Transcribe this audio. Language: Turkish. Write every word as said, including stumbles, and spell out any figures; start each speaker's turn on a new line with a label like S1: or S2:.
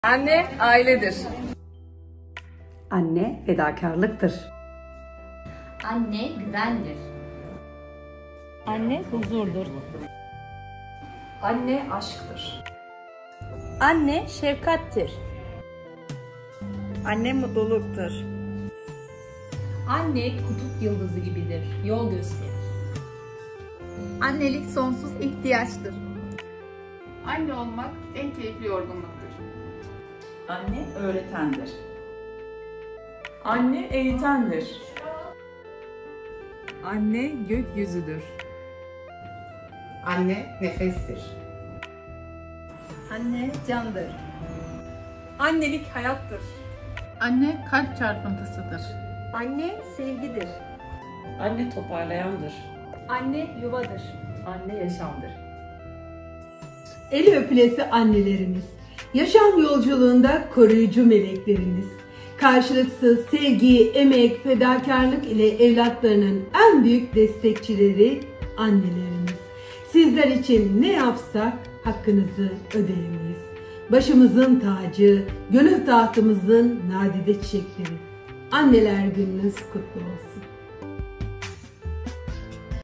S1: Anne ailedir.
S2: Anne fedakarlıktır.
S3: Anne güvendir.
S4: Anne huzurdur.
S1: Anne aşktır.
S4: Anne şefkattir.
S5: Anne mutluluktur.
S3: Anne kutup yıldızı gibidir, yol gösterir.
S6: Annelik sonsuz ihtiyaçtır.
S7: Anne olmak en keyifli yorgunluktur.
S8: Anne öğretendir. Anne eğitendir.
S1: Anne gökyüzüdür.
S9: Anne nefestir.
S6: Anne candır.
S1: Annelik hayattır.
S7: Anne kalp çarpıntısıdır.
S6: Anne sevgidir.
S8: Anne toparlayandır.
S3: Anne yuvadır.
S8: Anne yaşamdır.
S10: Eli öpülesi annelerimiz, yaşam yolculuğunda koruyucu meleklerimiz, karşılıksız sevgi, emek, fedakarlık ile evlatlarının en büyük destekçileri annelerimiz. Sizler için ne yapsak hakkınızı ödeyemeyiz. Başımızın tacı, gönül tahtımızın nadide çiçekleri. Anneler gününüz kutlu olsun.